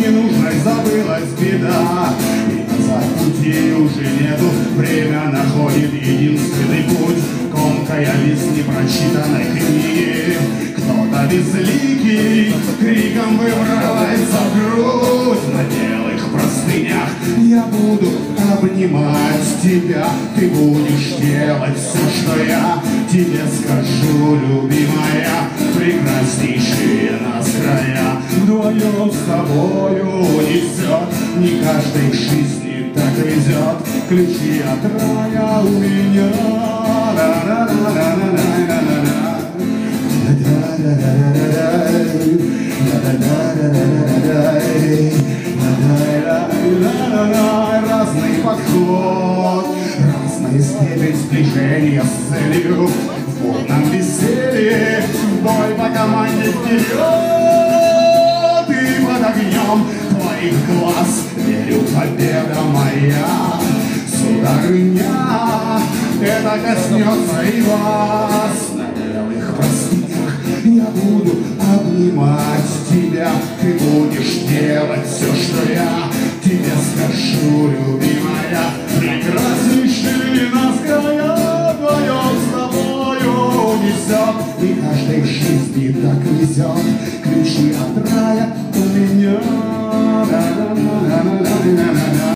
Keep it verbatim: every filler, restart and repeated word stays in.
ненужной забылась беда, и назад пути уже нету, время находит единственный путь. Комкая лист непрочитанной книги, кто-то безликий криком выбрасывается в грудь. На белых простынях я буду обнимать тебя, ты будешь делать все, что я тебе скажу, любимая. Прекраснейшие нас края вдвоем с тобою несет, не каждой жизни так везет. Ключи от рая у меня. Разный подход, разная степень сближения с целью, в бурном веселье, в бой по команде вперед. И под огнем твоих глаз верю, победа моя. Сударыня, это коснется и вас. На белых простынях я буду обнимать тебя, ты будешь делать все, что я тебе скажу, любимая. Прекраснейшие нас края вдвоем с тобою несет, и каждой жизни так везет. Ключи от рая у меня.